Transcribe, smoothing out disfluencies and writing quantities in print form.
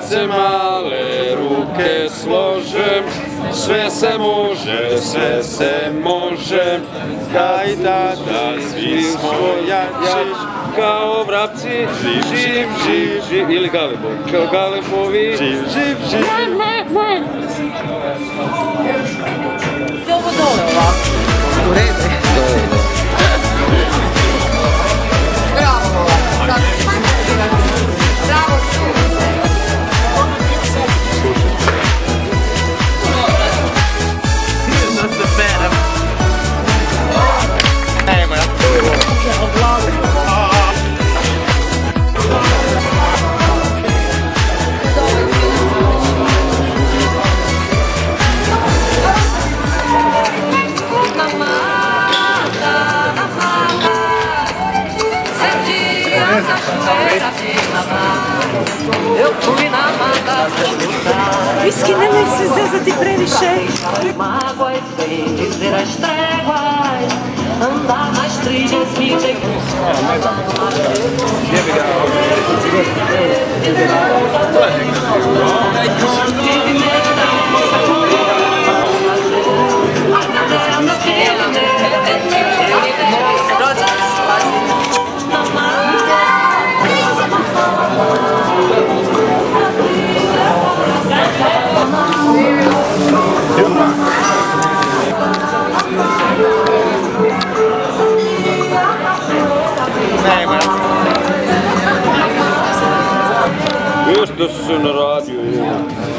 se male ruke slože, sve se može, kaj tada svi smo jači, kao vrapci, živ, ili galebovi, kao galebovi, živ. Sve ovo dole ovako, u redu je. Bravo, bravo sunce. Da se perem. Evo ja se od glave. Viski, nemoj se zezati previše. Mágoas vem dizer as tréguas, andar nas trilhas me tem Još da su se na radiju.